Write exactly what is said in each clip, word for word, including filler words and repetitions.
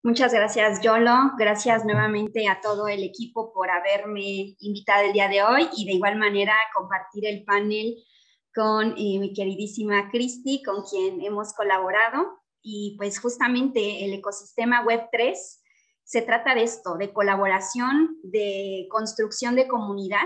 Muchas gracias, Yolo. Gracias nuevamente a todo el equipo por haberme invitado el día de hoy y de igual manera compartir el panel con eh, mi queridísima Cristi, con quien hemos colaborado. Y pues justamente el ecosistema web tres se trata de esto, de colaboración, de construcción de comunidad.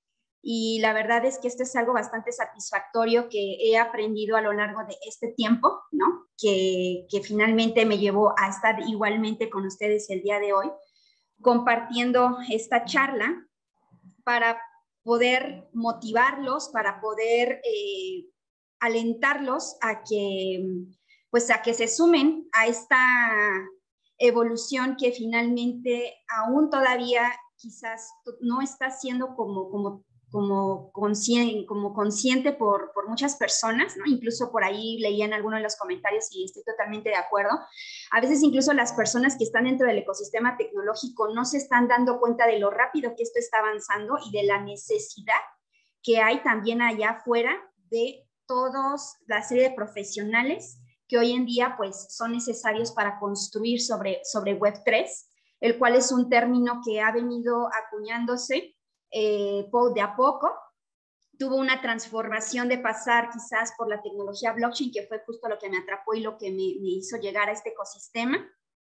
Y la verdad es que esto es algo bastante satisfactorio que he aprendido a lo largo de este tiempo, ¿no? Que, que finalmente me llevó a estar igualmente con ustedes el día de hoy, compartiendo esta charla para poder motivarlos, para poder eh, alentarlos a que, pues a que se sumen a esta evolución que finalmente aún todavía quizás no está siendo como, como Como consciente, como consciente por, por muchas personas, ¿no? Incluso por ahí leían algunos de los comentarios y estoy totalmente de acuerdo. A veces incluso las personas que están dentro del ecosistema tecnológico no se están dando cuenta de lo rápido que esto está avanzando y de la necesidad que hay también allá afuera de todos la serie de profesionales que hoy en día pues son necesarios para construir sobre, sobre web tres, el cual es un término que ha venido acuñándose Eh, de a poco. Tuvo una transformación de pasar quizás por la tecnología blockchain, que fue justo lo que me atrapó y lo que me, me hizo llegar a este ecosistema.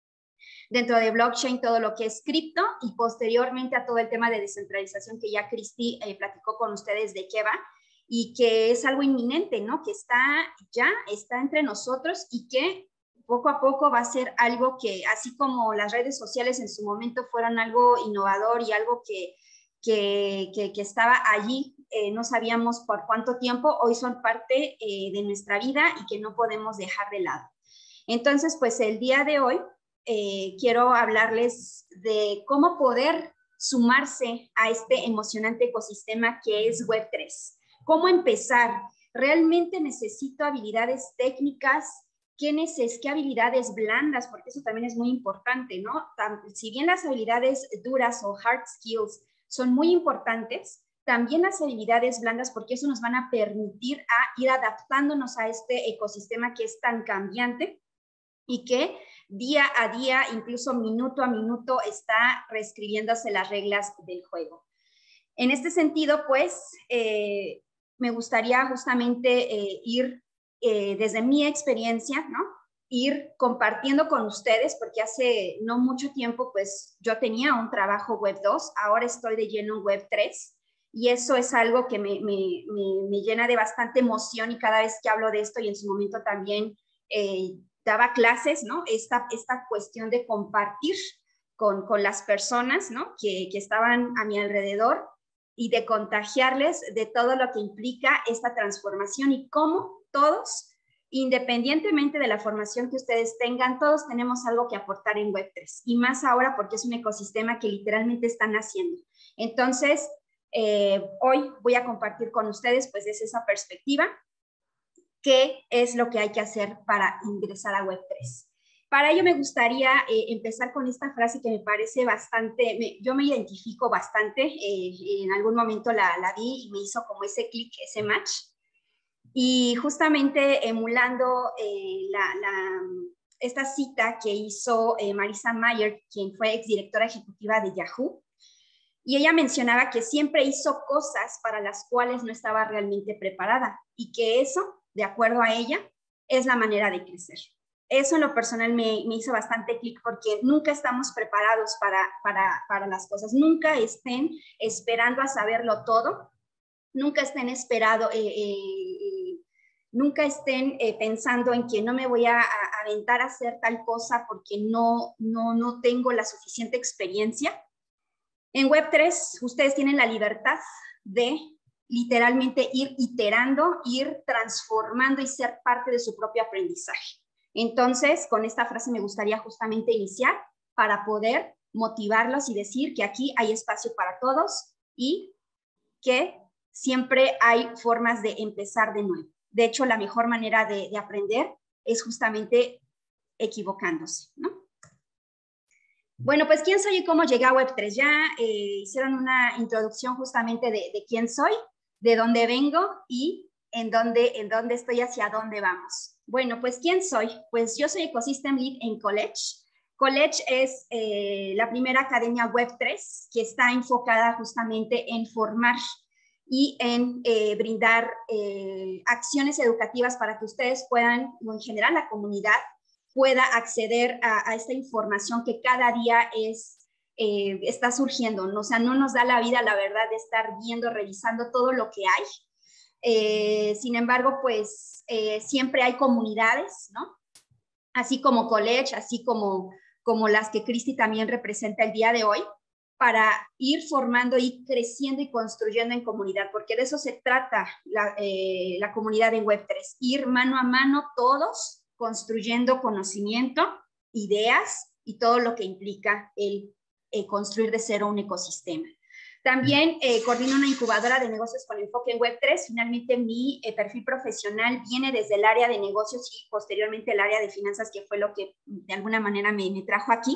Dentro de blockchain, todo lo que es cripto y posteriormente a todo el tema de descentralización que ya Cristi eh, platicó con ustedes de qué va y que es algo inminente, ¿no? Que está ya, está entre nosotros y que poco a poco va a ser algo que, así como las redes sociales en su momento fueron algo innovador y algo que Que, que, que estaba allí, eh, no sabíamos por cuánto tiempo, hoy son parte eh, de nuestra vida y que no podemos dejar de lado. Entonces, pues el día de hoy eh, quiero hablarles de cómo poder sumarse a este emocionante ecosistema que es web tres. ¿Cómo empezar? ¿Realmente necesito habilidades técnicas? ¿Qué, neces ¿Qué habilidades blandas? Porque eso también es muy importante, ¿no? Si bien las habilidades duras o hard skills son muy importantes, también las habilidades blandas, porque eso nos van a permitir a ir adaptándonos a este ecosistema que es tan cambiante y que día a día, incluso minuto a minuto, está reescribiéndose las reglas del juego. En este sentido, pues, eh, me gustaría justamente eh, ir eh, desde mi experiencia, ¿no? Ir compartiendo con ustedes, porque hace no mucho tiempo, pues, yo tenía un trabajo web dos, ahora estoy de lleno en web tres, y eso es algo que me, me, me, me llena de bastante emoción, y cada vez que hablo de esto, y en su momento también eh, daba clases, ¿no? Esta, esta cuestión de compartir con, con las personas, ¿no? Que, que estaban a mi alrededor, y de contagiarles de todo lo que implica esta transformación y cómo todos, independientemente de la formación que ustedes tengan, todos tenemos algo que aportar en web tres, y más ahora porque es un ecosistema que literalmente están haciendo. Entonces, eh, hoy voy a compartir con ustedes pues desde esa perspectiva qué es lo que hay que hacer para ingresar a web tres. Para ello me gustaría eh, empezar con esta frase que me parece bastante, me, yo me identifico bastante, eh, en algún momento la, la vi y me hizo como ese clic, ese match, y justamente emulando eh, la, la, esta cita que hizo eh, Marissa Mayer, quien fue exdirectora ejecutiva de Yahoo, y ella mencionaba que siempre hizo cosas para las cuales no estaba realmente preparada y que eso, de acuerdo a ella, es la manera de crecer. Eso en lo personal me, me hizo bastante clic porque nunca estamos preparados para, para, para las cosas. Nunca estén esperando a saberlo todo. Nunca estén esperando, eh, eh, nunca estén eh, pensando en que no me voy a, a aventar a hacer tal cosa porque no, no, no tengo la suficiente experiencia. En web tres, ustedes tienen la libertad de literalmente ir iterando, ir transformando y ser parte de su propio aprendizaje. Entonces, con esta frase me gustaría justamente iniciar para poder motivarlos y decir que aquí hay espacio para todos y que siempre hay formas de empezar de nuevo. De hecho, la mejor manera de, de aprender es justamente equivocándose, ¿no? Bueno, pues ¿quién soy y cómo llegué a web tres? Ya eh, hicieron una introducción justamente de, de quién soy, de dónde vengo y en dónde, en dónde estoy, hacia dónde vamos. Bueno, pues ¿quién soy? Pues yo soy Ecosystem Lead en College. College es eh, la primera academia web tres que está enfocada justamente en formar y en eh, brindar eh, acciones educativas para que ustedes puedan, o en general la comunidad, pueda acceder a, a esta información que cada día es, eh, está surgiendo, ¿no? O sea, no nos da la vida, la verdad, de estar viendo, revisando todo lo que hay. Eh, sin embargo, pues eh, siempre hay comunidades, ¿no? Así como College, así como, como las que Cristi también representa el día de hoy, para ir formando, ir creciendo y construyendo en comunidad, porque de eso se trata la, eh, la comunidad en web tres, ir mano a mano todos construyendo conocimiento, ideas y todo lo que implica el eh, construir de cero un ecosistema. También eh, coordino una incubadora de negocios con enfoque en web tres. Finalmente, mi eh, perfil profesional viene desde el área de negocios y posteriormente el área de finanzas, que fue lo que de alguna manera me, me trajo aquí.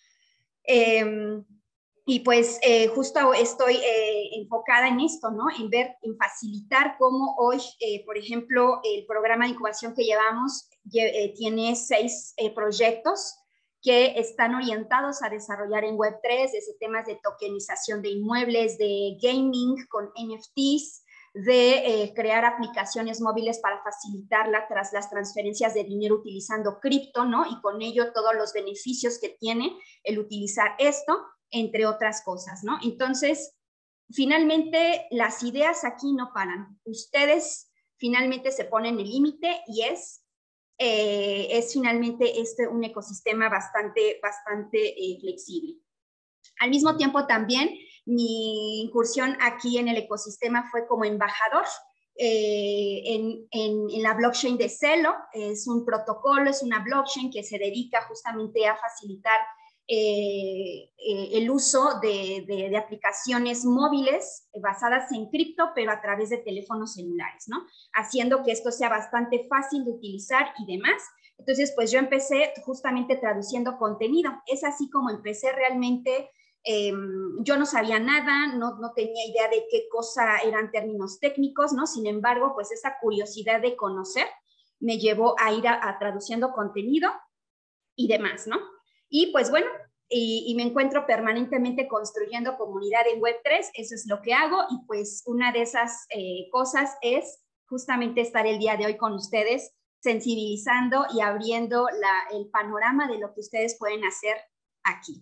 Eh, y pues eh, justo estoy eh, enfocada en esto, ¿no? En ver, en facilitar cómo hoy, eh, por ejemplo, el programa de incubación que llevamos eh, tiene seis eh, proyectos que están orientados a desarrollar en web tres, desde temas de tokenización de inmuebles, de gaming con N F Ts, de eh, crear aplicaciones móviles para facilitar la, tras, las transferencias de dinero utilizando cripto, ¿no? Y con ello todos los beneficios que tiene el utilizar esto, entre otras cosas, ¿no? Entonces, finalmente, las ideas aquí no paran. Ustedes finalmente se ponen el límite y es Eh, es finalmente este un ecosistema bastante, bastante eh, flexible. Al mismo tiempo también mi incursión aquí en el ecosistema fue como embajador eh, en, en, en la blockchain de Celo. Es un protocolo, es una blockchain que se dedica justamente a facilitar Eh, eh, el uso de, de, de aplicaciones móviles basadas en cripto, pero a través de teléfonos celulares, ¿no? Haciendo que esto sea bastante fácil de utilizar y demás. Entonces, pues yo empecé justamente traduciendo contenido. Es así como empecé realmente. Eh, yo no sabía nada, no, no tenía idea de qué cosa eran términos técnicos, ¿no? Sin embargo, pues esa curiosidad de conocer me llevó a ir a, a traduciendo contenido y demás, ¿no? Y pues bueno, y, y me encuentro permanentemente construyendo comunidad en web tres, eso es lo que hago, y pues una de esas eh, cosas es justamente estar el día de hoy con ustedes, sensibilizando y abriendo la, el panorama de lo que ustedes pueden hacer aquí.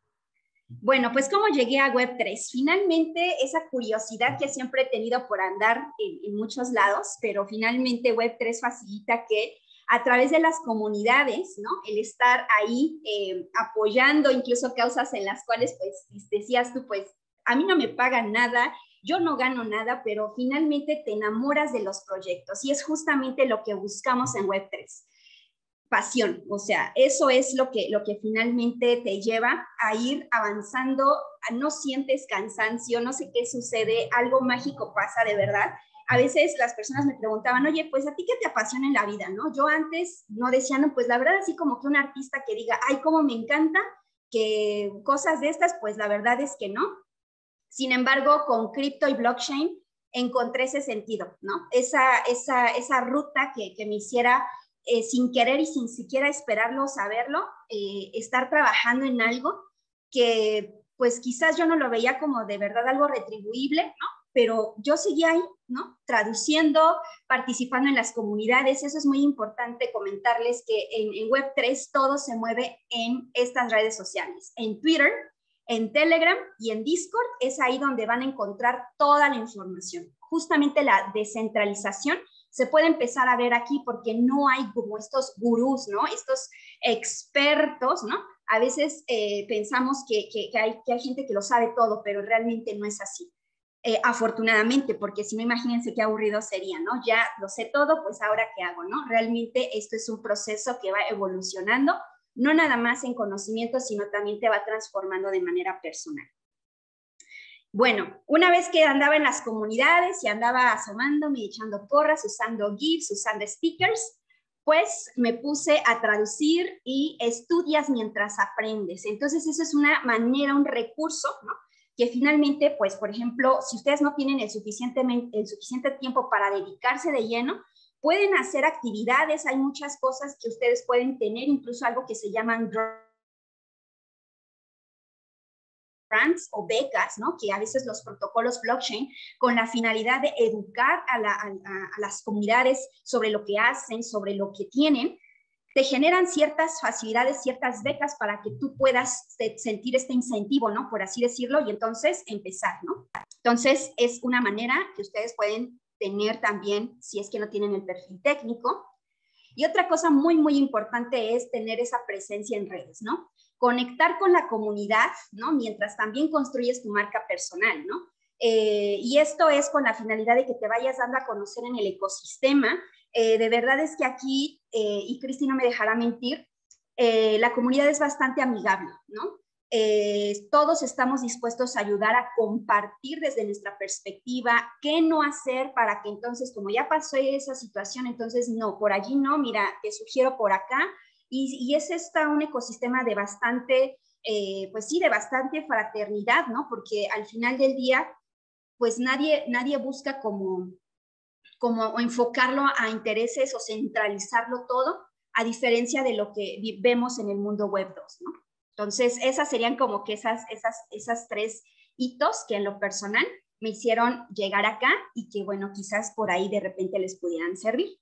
Bueno, pues ¿cómo llegué a web tres? Finalmente, esa curiosidad que siempre he tenido por andar en, en muchos lados, pero finalmente web tres facilita que a través de las comunidades, ¿no? El estar ahí eh, apoyando incluso causas en las cuales, pues, decías tú, pues, a mí no me pagan nada, yo no gano nada, pero finalmente te enamoras de los proyectos y es justamente lo que buscamos en web tres. Pasión, o sea, eso es lo que, lo que finalmente te lleva a ir avanzando, no sientes cansancio, no sé qué sucede, algo mágico pasa de verdad. A veces las personas me preguntaban, oye, pues a ti qué te apasiona en la vida, ¿no? Yo antes no decía, no, pues la verdad así como que un artista que diga, ay, cómo me encanta, que cosas de estas, pues la verdad es que no. Sin embargo, con cripto y blockchain encontré ese sentido, ¿no? Esa, esa, esa ruta que, que me hiciera eh, sin querer y sin siquiera esperarlo, saberlo, eh, estar trabajando en algo que pues quizás yo no lo veía como de verdad algo retribuible, ¿no? Pero yo seguía ahí, ¿no? Traduciendo, participando en las comunidades. Eso es muy importante comentarles que en, en web tres todo se mueve en estas redes sociales. En Twitter, en Telegram y en Discord es ahí donde van a encontrar toda la información. Justamente la descentralización se puede empezar a ver aquí porque no hay como estos gurús, ¿no? Estos expertos, ¿no? A veces eh, pensamos que, que, que, hay, que hay gente que lo sabe todo, pero realmente no es así. Eh, afortunadamente, porque si no, imagínense qué aburrido sería, ¿no? Ya lo sé todo, pues ahora qué hago, ¿no? Realmente esto es un proceso que va evolucionando, no nada más en conocimiento, sino también te va transformando de manera personal. Bueno, una vez que andaba en las comunidades y andaba asomándome y echando porras, usando GIFs, usando stickers, pues me puse a traducir y estudias mientras aprendes. Entonces, eso es una manera, un recurso, ¿no? Que finalmente, pues, por ejemplo, si ustedes no tienen el suficiente, el suficiente tiempo para dedicarse de lleno, pueden hacer actividades, hay muchas cosas que ustedes pueden tener, incluso algo que se llaman grants o becas, ¿no? Que a veces los protocolos blockchain, con la finalidad de educar a, la, a, a las comunidades sobre lo que hacen, sobre lo que tienen, te generan ciertas facilidades, ciertas becas para que tú puedas sentir este incentivo, ¿no? Por así decirlo, y entonces empezar, ¿no? Entonces, es una manera que ustedes pueden tener también, si es que no tienen el perfil técnico. Y otra cosa muy, muy importante es tener esa presencia en redes, ¿no? Conectar con la comunidad, ¿no? Mientras también construyes tu marca personal, ¿no? Eh, y esto es con la finalidad de que te vayas dando a conocer en el ecosistema. Eh, de verdad es que aquí, eh, y Cristi no me dejará mentir, eh, la comunidad es bastante amigable, ¿no? Eh, todos estamos dispuestos a ayudar a compartir desde nuestra perspectiva qué no hacer para que entonces, como ya pasó esa situación, entonces no, por allí no, mira, te sugiero por acá. Y, y es esta un ecosistema de bastante, eh, pues sí, de bastante fraternidad, ¿no? Porque al final del día, pues nadie, nadie busca como, como enfocarlo a intereses o centralizarlo todo, a diferencia de lo que vemos en el mundo web dos, ¿no? Entonces, esas serían como que esas, esas, esas tres hitos que en lo personal me hicieron llegar acá y que, bueno, quizás por ahí de repente les pudieran servir.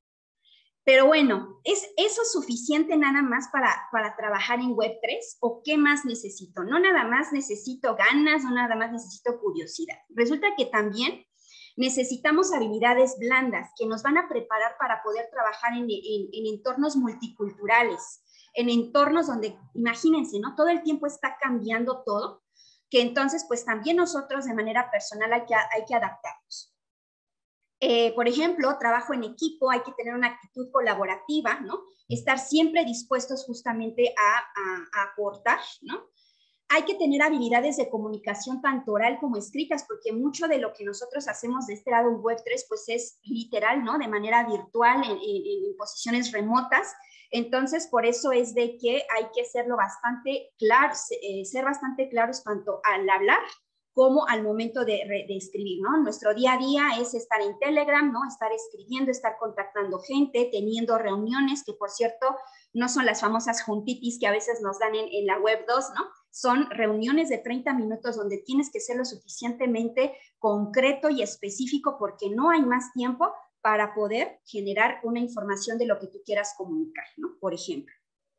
Pero bueno, ¿es eso suficiente nada más para, para trabajar en web tres? ¿O qué más necesito? No nada más necesito ganas, no nada más necesito curiosidad. Resulta que también necesitamos habilidades blandas que nos van a preparar para poder trabajar en, en, en entornos multiculturales, en entornos donde, imagínense, ¿no? Todo el tiempo está cambiando todo, que entonces, pues también nosotros de manera personal hay que, hay que adaptarnos. Eh, por ejemplo, trabajo en equipo, hay que tener una actitud colaborativa, ¿no? Estar siempre dispuestos justamente a, a, a aportar, ¿no? Hay que tener habilidades de comunicación tanto oral como escritas, porque mucho de lo que nosotros hacemos de este lado en web tres, pues es literal, ¿no? De manera virtual, en, en, en posiciones remotas. Entonces, por eso es de que hay que serlo bastante claro, eh, ser bastante claros tanto al hablar como al momento de, de escribir, ¿no? Nuestro día a día es estar en Telegram, ¿no? Estar escribiendo, estar contactando gente, teniendo reuniones, que por cierto, no son las famosas juntitis que a veces nos dan en, en la web dos, ¿no? Son reuniones de treinta minutos donde tienes que ser lo suficientemente concreto y específico porque no hay más tiempo para poder generar una información de lo que tú quieras comunicar, ¿no? Por ejemplo.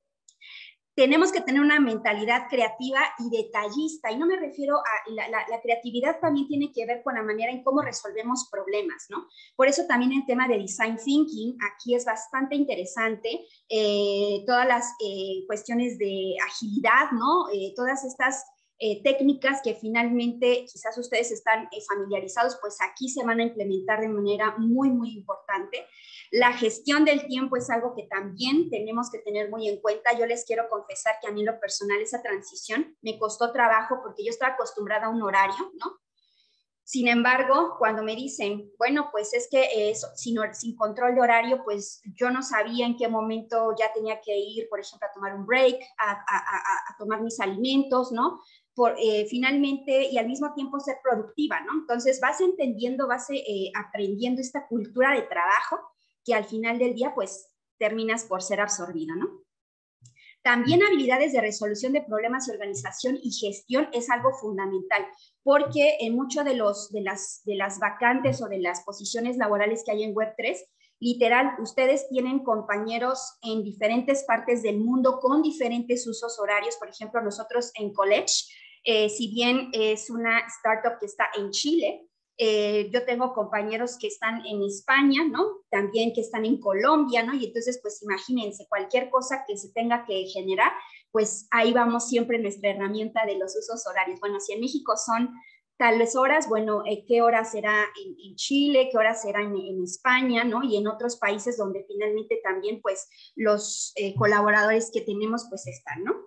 Tenemos que tener una mentalidad creativa y detallista, y no me refiero a la, la, la creatividad también tiene que ver con la manera en cómo resolvemos problemas, ¿no? Por eso también el tema de design thinking aquí es bastante interesante, eh, todas las eh, cuestiones de agilidad, ¿no? Eh, todas estas eh, técnicas que finalmente quizás ustedes están eh, familiarizados, pues aquí se van a implementar de manera muy, muy importante. La gestión del tiempo es algo que también tenemos que tener muy en cuenta. Yo les quiero confesar que a mí en lo personal esa transición me costó trabajo porque yo estaba acostumbrada a un horario, ¿no? Sin embargo, cuando me dicen, bueno, pues es que eh, sin, sin control de horario, pues yo no sabía en qué momento ya tenía que ir, por ejemplo, a tomar un break, a, a, a, a tomar mis alimentos, ¿no? Por, eh, finalmente, y al mismo tiempo ser productiva, ¿no? Entonces vas entendiendo, vas eh, aprendiendo esta cultura de trabajo que al final del día, pues, terminas por ser absorbido, ¿no? También habilidades de resolución de problemas y organización y gestión es algo fundamental, porque en muchas de, los, de, las, de las vacantes o de las posiciones laborales que hay en web tres, literal, ustedes tienen compañeros en diferentes partes del mundo con diferentes usos horarios. Por ejemplo, nosotros en College, eh, si bien es una startup que está en Chile, Eh, yo tengo compañeros que están en España, ¿no? También que están en Colombia, ¿no? Y entonces, pues imagínense, cualquier cosa que se tenga que generar, pues ahí vamos siempre nuestra herramienta de los usos horarios. Bueno, si en México son tales horas, bueno, eh, ¿qué hora será en, en Chile? ¿Qué hora será en, en España? ¿No? Y en otros países donde finalmente también, pues, los eh, colaboradores que tenemos, pues están, ¿no?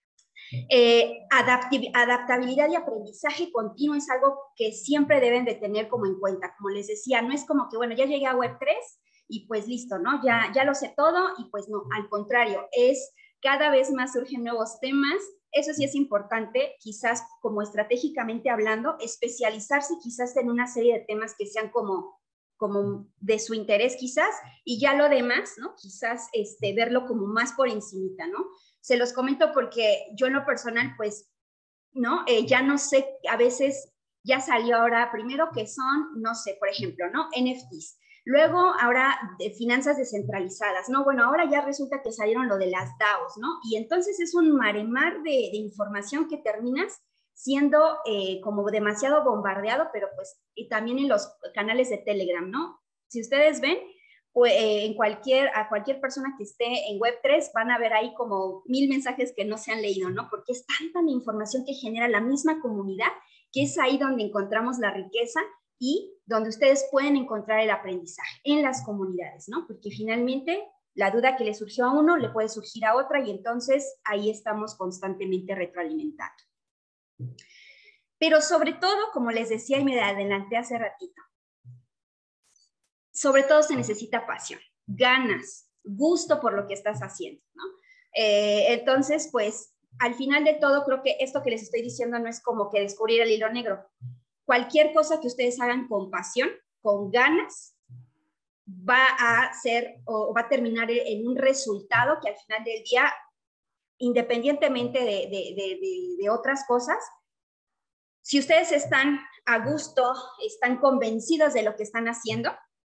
Eh, adaptabilidad y aprendizaje continuo es algo que siempre deben de tener como en cuenta. Como les decía, no es como que, bueno, ya llegué a web tres y pues listo, ¿no? Ya, ya lo sé todo y pues no, al contrario, es cada vez más surgen nuevos temas. Eso sí es importante, quizás como estratégicamente hablando, especializarse quizás en una serie de temas que sean como como de su interés quizás, y ya lo demás, ¿no? Quizás este, verlo como más por encimita, ¿no? Se los comento porque yo en lo personal, pues, ¿no? Eh, ya no sé, a veces ya salió ahora, primero que son, no sé, por ejemplo, ¿no? N F Ts. Luego, ahora, de finanzas descentralizadas, ¿no? Bueno, ahora ya resulta que salieron lo de las DAOs, ¿no? Y entonces es un maremar de, de información que terminas siendo eh, como demasiado bombardeado, pero pues, y también en los canales de Telegram, ¿no? Si ustedes ven, pues, eh, en cualquier, a cualquier persona que esté en web tres van a ver ahí como mil mensajes que no se han leído, ¿no? Porque es tanta la información que genera la misma comunidad, que es ahí donde encontramos la riqueza y donde ustedes pueden encontrar el aprendizaje en las comunidades, ¿no? Porque finalmente la duda que le surgió a uno le puede surgir a otra y entonces ahí estamos constantemente retroalimentando. Pero sobre todo, como les decía y me adelanté hace ratito, sobre todo se necesita pasión, ganas, gusto por lo que estás haciendo, ¿no? Eh, entonces, pues, al final de todo, creo que esto que les estoy diciendo no es como que descubrir el hilo negro. Cualquier cosa que ustedes hagan con pasión, con ganas, va a ser o va a terminar en un resultado que al final del día, independientemente de, de, de, de, de otras cosas, si ustedes están a gusto, están convencidos de lo que están haciendo,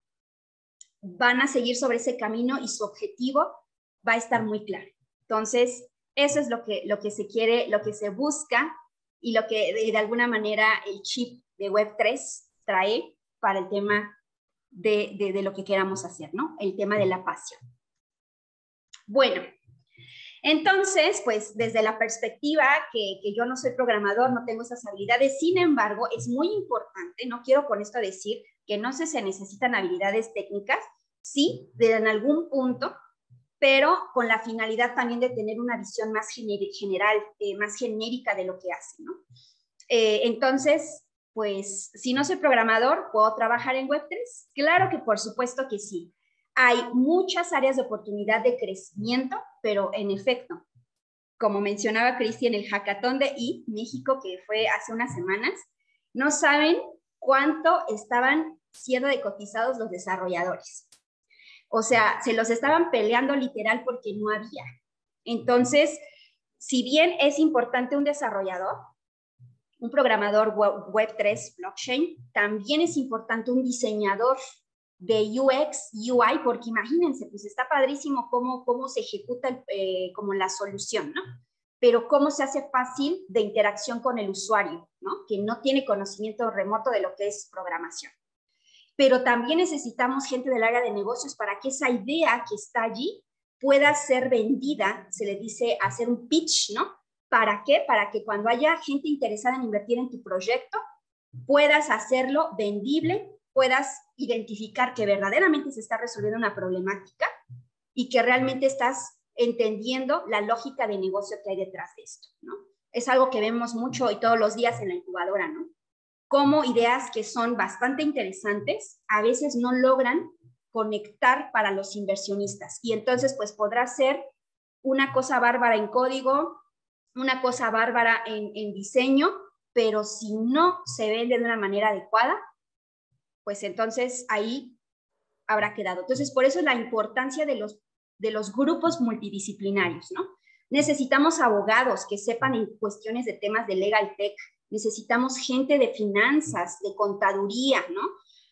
van a seguir sobre ese camino y su objetivo va a estar muy claro. Entonces, eso es lo que, lo que se quiere, lo que se busca y lo que de, de alguna manera el chip de web tres trae para el tema de, de, de lo que queramos hacer, ¿no? El tema de la pasión. Bueno, entonces, pues desde la perspectiva que, que yo no soy programador, no tengo esas habilidades, sin embargo, es muy importante, no quiero con esto decir que no se, se necesitan habilidades técnicas, sí, de, en algún punto, pero con la finalidad también de tener una visión más general, eh, más genérica de lo que hace, ¿no? Eh, entonces, pues, si no soy programador, ¿puedo trabajar en web tres? Claro que por supuesto que sí. Hay muchas áreas de oportunidad de crecimiento, pero en efecto, como mencionaba Cristi en el hackathon de I México, que fue hace unas semanas, no saben cuánto estaban siendo decotizados los desarrolladores. O sea, se los estaban peleando literal porque no había. Entonces, si bien es importante un desarrollador, un programador web tres, blockchain, también es importante un diseñador de U X, U I, porque imagínense, pues está padrísimo cómo, cómo se ejecuta eh, como la solución, ¿no? Pero cómo se hace fácil de interacción con el usuario, ¿no? Que no tiene conocimiento remoto de lo que es programación. Pero también necesitamos gente del área de negocios para que esa idea que está allí pueda ser vendida, se le dice hacer un pitch, ¿no? ¿Para qué? Para que cuando haya gente interesada en invertir en tu proyecto, puedas hacerlo vendible, puedas identificar que verdaderamente se está resolviendo una problemática y que realmente estás entendiendo la lógica de negocio que hay detrás de esto, ¿no? Es algo que vemos mucho y todos los días en la incubadora, ¿no? Como ideas que son bastante interesantes a veces no logran conectar para los inversionistas. Y entonces, pues podrá ser una cosa bárbara en código, una cosa bárbara en, en diseño, pero si no se vende de una manera adecuada, pues entonces ahí habrá quedado. Entonces, por eso es la importancia de los, de los grupos multidisciplinarios, ¿no? Necesitamos abogados que sepan en cuestiones de temas de legal tech, necesitamos gente de finanzas, de contaduría, ¿no?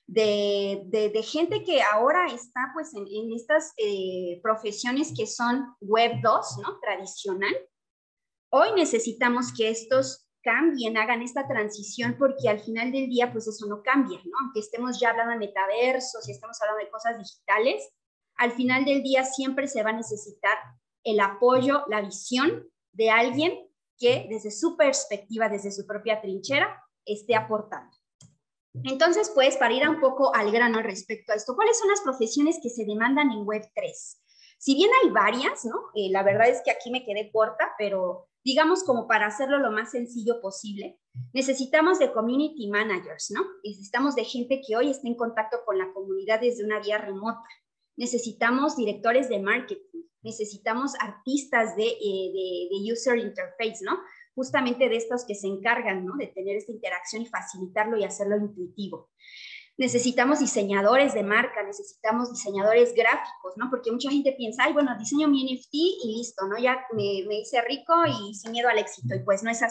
De, de, de gente que ahora está pues en, en estas eh, profesiones que son web dos, ¿no? Tradicional. Hoy necesitamos que estos cambien, hagan esta transición, porque al final del día, pues eso no cambia, ¿no? Aunque estemos ya hablando de metaversos y estamos hablando de cosas digitales, al final del día siempre se va a necesitar el apoyo, la visión de alguien que desde su perspectiva, desde su propia trinchera, esté aportando. Entonces, pues, para ir un poco al grano respecto a esto, ¿cuáles son las profesiones que se demandan en web tres? Si bien hay varias, ¿no? Eh, la verdad es que aquí me quedé corta, pero digamos como para hacerlo lo más sencillo posible, necesitamos de community managers, ¿no? Necesitamos de gente que hoy esté en contacto con la comunidad desde una vía remota. Necesitamos directores de marketing, necesitamos artistas de, eh, de, de user interface, ¿no? Justamente de estos que se encargan, ¿no? De tener esta interacción y facilitarlo y hacerlo intuitivo. Necesitamos diseñadores de marca, necesitamos diseñadores gráficos, ¿no? Porque mucha gente piensa, ay, bueno, diseño mi N F T y listo, ¿no? Ya me, me hice rico y sin miedo al éxito. Y pues no es así.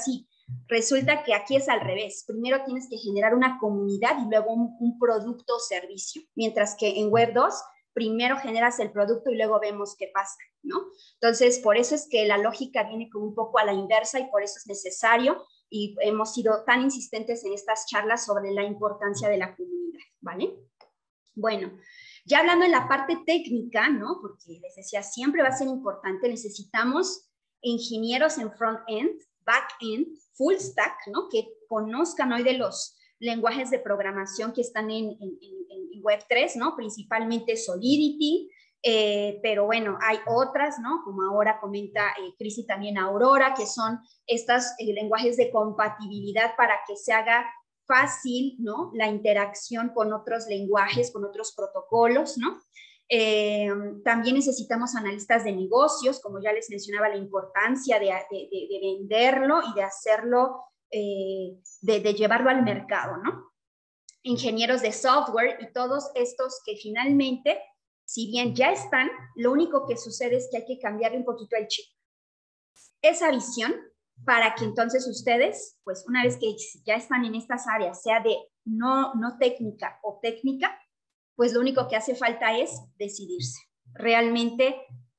Resulta que aquí es al revés. Primero tienes que generar una comunidad y luego un, un producto o servicio. Mientras que en Web dos, primero generas el producto y luego vemos qué pasa, ¿no? Entonces, por eso es que la lógica viene como un poco a la inversa y por eso es necesario y hemos sido tan insistentes en estas charlas sobre la importancia de la comunidad, ¿vale? Bueno, ya hablando en la parte técnica, ¿no? Porque les decía, siempre va a ser importante, necesitamos ingenieros en front-end, back-end, full stack, ¿no? Que conozcan hoy de los lenguajes de programación que están en, en, en, en Web tres, ¿no? Principalmente Solidity, eh, pero bueno, hay otras, ¿no? Como ahora comenta eh, Cristi también Aurora, que son estos eh, lenguajes de compatibilidad para que se haga fácil, ¿no? La interacción con otros lenguajes, con otros protocolos, ¿no? Eh, también necesitamos analistas de negocios, como ya les mencionaba, la importancia de, de, de, de venderlo y de hacerlo, eh, de, de llevarlo al mercado, ¿no? Ingenieros de software y todos estos que finalmente, si bien ya están, lo único que sucede es que hay que cambiarle un poquito el chip. Esa visión para que entonces ustedes, pues una vez que ya están en estas áreas, sea de no, no técnica o técnica, pues lo único que hace falta es decidirse. Realmente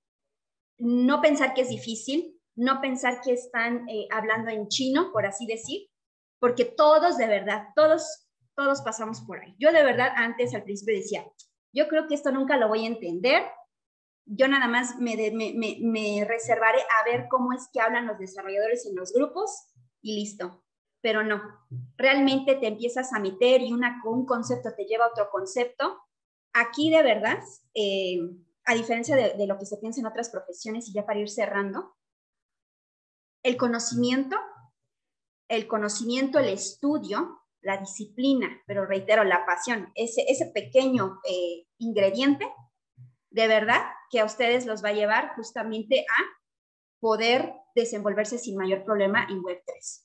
no pensar que es difícil, no pensar que están eh, hablando en chino, por así decir, porque todos de verdad, todos, todos pasamos por ahí. Yo de verdad antes al principio decía, yo creo que esto nunca lo voy a entender, yo nada más me, de, me, me, me reservaré a ver cómo es que hablan los desarrolladores en los grupos y listo. Pero no, realmente te empiezas a meter y una, un concepto te lleva a otro concepto. Aquí de verdad, eh, a diferencia de, de lo que se piensa en otras profesiones, y ya para ir cerrando, el conocimiento, el conocimiento, el estudio, la disciplina, pero reitero, la pasión, ese, ese pequeño eh, ingrediente, de verdad que a ustedes los va a llevar justamente a poder desenvolverse sin mayor problema en Web tres.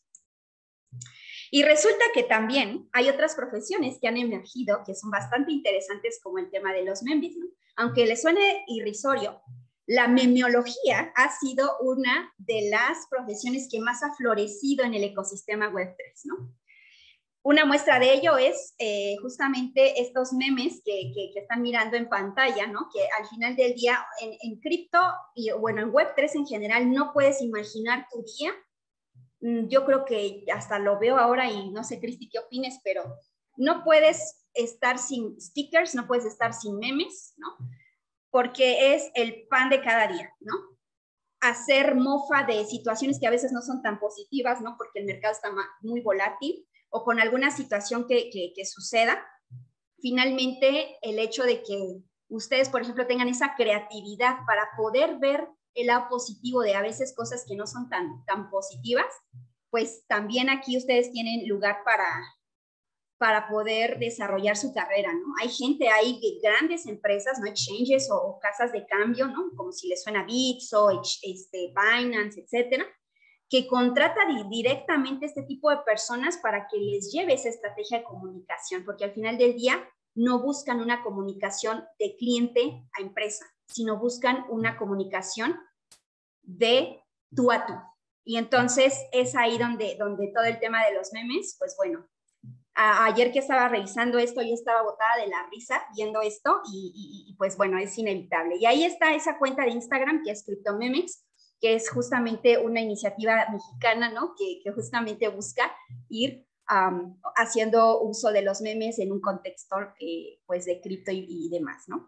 Y resulta que también hay otras profesiones que han emergido que son bastante interesantes, como el tema de los memes, ¿no? Aunque les suene irrisorio, la memeología ha sido una de las profesiones que más ha florecido en el ecosistema Web tres, ¿no? Una muestra de ello es eh, justamente estos memes que, que, que están mirando en pantalla, ¿no? Que al final del día en, en cripto y bueno, en Web tres en general no puedes imaginar tu día. Yo creo que hasta lo veo ahora y no sé, Cristi, qué opines, pero no puedes estar sin stickers, no puedes estar sin memes, ¿no? Porque es el pan de cada día, ¿no? Hacer mofa de situaciones que a veces no son tan positivas, ¿no? Porque el mercado está muy volátil, o con alguna situación que, que, que suceda. Finalmente, el hecho de que ustedes, por ejemplo, tengan esa creatividad para poder ver el lado positivo de a veces cosas que no son tan, tan positivas, pues también aquí ustedes tienen lugar para, para poder desarrollar su carrera, ¿no? Hay gente, hay grandes empresas, ¿no? Exchanges o, o casas de cambio, ¿no? Como si les suena Bitso, este, Binance, etcétera, que contrata directamente este tipo de personas para que les lleve esa estrategia de comunicación, porque al final del día no buscan una comunicación de cliente a empresa, sino buscan una comunicación de tú a tú. Y entonces es ahí donde, donde todo el tema de los memes, pues bueno, a, ayer que estaba revisando esto, yo estaba botada de la risa viendo esto y, y, y pues bueno, es inevitable. Y ahí está esa cuenta de Instagram que es CryptoMemex, que es justamente una iniciativa mexicana, ¿no? Que, que justamente busca ir um, haciendo uso de los memes en un contexto eh, pues de cripto y, y demás, ¿no?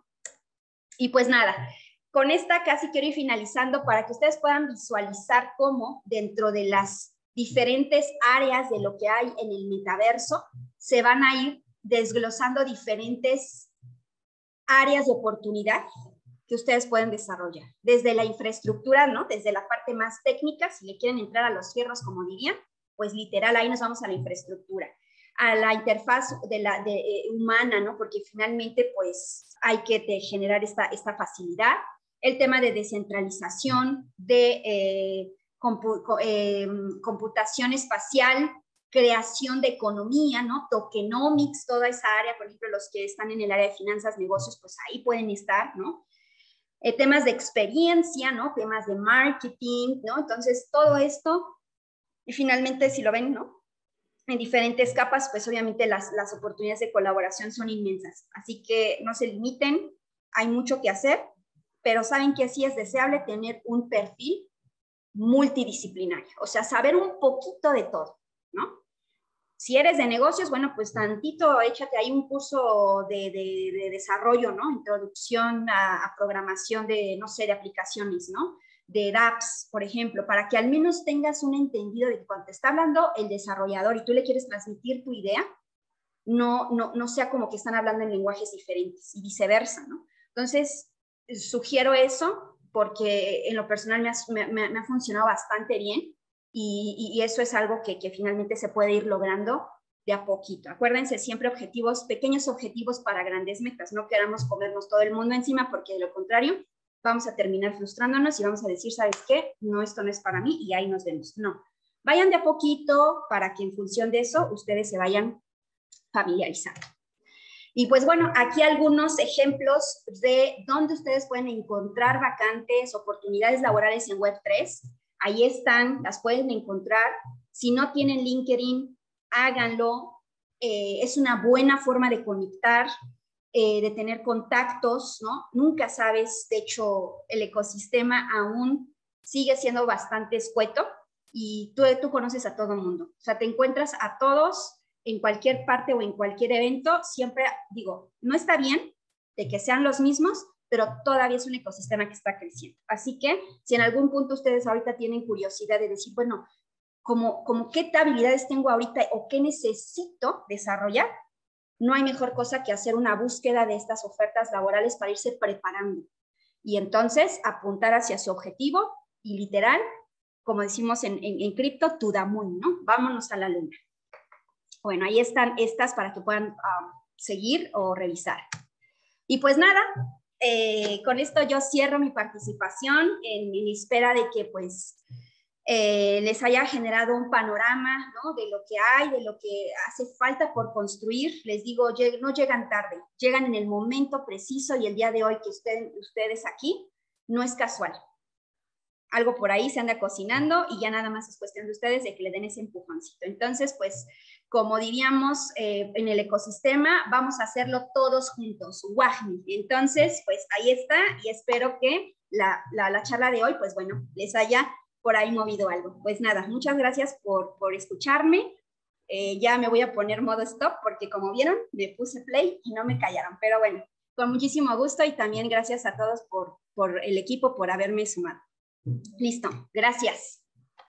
Y pues nada, con esta casi quiero ir finalizando para que ustedes puedan visualizar cómo dentro de las diferentes áreas de lo que hay en el metaverso se van a ir desglosando diferentes áreas de oportunidad que ustedes pueden desarrollar. Desde la infraestructura, ¿no? Desde la parte más técnica, si le quieren entrar a los fierros, como dirían, pues literal, ahí nos vamos a la infraestructura. A la interfaz de la, de, eh, humana, ¿no? Porque finalmente, pues, hay que te, generar esta, esta facilidad. El tema de descentralización, de eh, compu eh, computación espacial, creación de economía, ¿no? Tokenomics, toda esa área, por ejemplo, los que están en el área de finanzas, negocios, pues ahí pueden estar, ¿no? Eh, temas de experiencia, ¿no? Temas de marketing, ¿no? Entonces, todo esto Y finalmente, si lo ven, ¿no? En diferentes capas, pues obviamente las, las oportunidades de colaboración son inmensas. Así que no se limiten, hay mucho que hacer, pero saben que sí es deseable tener un perfil multidisciplinario, o sea, saber un poquito de todo, ¿no? Si eres de negocios, bueno, pues tantito, échate ahí un curso de, de, de desarrollo, ¿no? Introducción a, a programación de, no sé, de aplicaciones, ¿no? De apps, por ejemplo, para que al menos tengas un entendido de que cuando te está hablando el desarrollador y tú le quieres transmitir tu idea, no, no, no sea como que están hablando en lenguajes diferentes y viceversa, ¿no? Entonces, sugiero eso porque en lo personal me ha, me, me ha funcionado bastante bien. Y, y eso es algo que, que finalmente se puede ir logrando de a poquito. Acuérdense siempre objetivos, pequeños objetivos para grandes metas. No queramos comernos todo el mundo encima porque de lo contrario vamos a terminar frustrándonos y vamos a decir, ¿sabes qué? No, esto no es para mí y ahí nos vemos. No, vayan de a poquito para que en función de eso ustedes se vayan familiarizando. Y pues bueno, aquí algunos ejemplos de dónde ustedes pueden encontrar vacantes, oportunidades laborales en web tres. Ahí están, las pueden encontrar. Si no tienen LinkedIn, háganlo. Eh, es una buena forma de conectar, eh, de tener contactos, ¿no? Nunca sabes, de hecho, el ecosistema aún sigue siendo bastante escueto y tú, tú conoces a todo el mundo. O sea, te encuentras a todos en cualquier parte o en cualquier evento. Siempre digo, no está bien de que sean los mismos, pero todavía es un ecosistema que está creciendo. Así que si en algún punto ustedes ahorita tienen curiosidad de decir, bueno, como, como qué habilidades tengo ahorita o qué necesito desarrollar, no hay mejor cosa que hacer una búsqueda de estas ofertas laborales para irse preparando. Y entonces apuntar hacia su objetivo y literal, como decimos en, en, en cripto, to the moon, ¿no? Vámonos a la luna. Bueno, ahí están estas para que puedan uh, seguir o revisar. Y pues nada, eh, con esto yo cierro mi participación en, en espera de que pues eh, les haya generado un panorama, ¿no? De lo que hay, de lo que hace falta por construir. Les digo, no llegan tarde, llegan en el momento preciso y el día de hoy que usted, ustedes aquí no es casual. Algo por ahí se anda cocinando y ya nada más es cuestión de ustedes de que le den ese empujoncito. Entonces, pues, como diríamos eh, en el ecosistema, vamos a hacerlo todos juntos, WAGMI. Entonces, pues ahí está y espero que la, la, la charla de hoy, pues bueno, les haya por ahí movido algo. Pues nada, muchas gracias por, por escucharme. Eh, ya me voy a poner modo stop porque como vieron, me puse play y no me callaron. Pero bueno, con muchísimo gusto y también gracias a todos por, por el equipo por haberme sumado. Listo, gracias.